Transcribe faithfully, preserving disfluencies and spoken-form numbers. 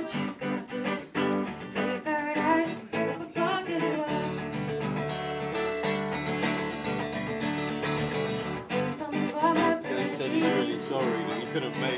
what you got to is the paradise of a pocket love. So he said he's really sorry that he couldn't make